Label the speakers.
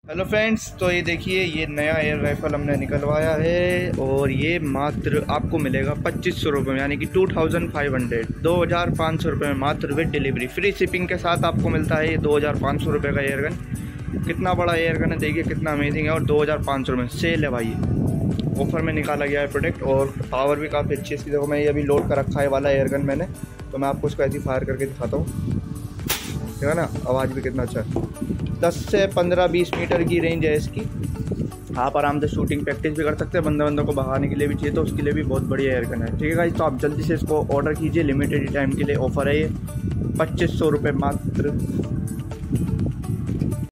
Speaker 1: Hello friends, तो ये देखिए ये नया एयर राइफ़ल हमने निकलवाया है और ये मात्र आपको मिलेगा 2500 रुपये में, यानी कि 2500 रुपये में मात्र विद डिलीवरी। फ्री शिपिंग के साथ आपको मिलता है ये 2500 रुपये का एयर गन। कितना बड़ा एयर गन है, देखिए कितना अमेजिंग है। और 2500 रुपये सेल है भाई, ऑफ़र में निकाला गया है प्रोडक्ट। और पावर भी काफ़ी अच्छी है इसकी। देखो मैं ये अभी लोड कर रखा है वाला एयर गन मैंने, तो मैं आपको इसको ऐसे ही फायर करके दिखाता हूँ। ठीक है ना, आवाज़ भी कितना अच्छा है। 10 से 15-20 मीटर की रेंज है इसकी। आप आराम से शूटिंग प्रैक्टिस भी कर सकते हैं। बंदों को भगाने के लिए भी चाहिए तो उसके लिए भी बहुत बढ़िया एयर गन है। ठीक है गाइस, तो आप जल्दी से इसको ऑर्डर कीजिए। लिमिटेड टाइम के लिए ऑफ़र है ये, 2500 रुपये मात्र।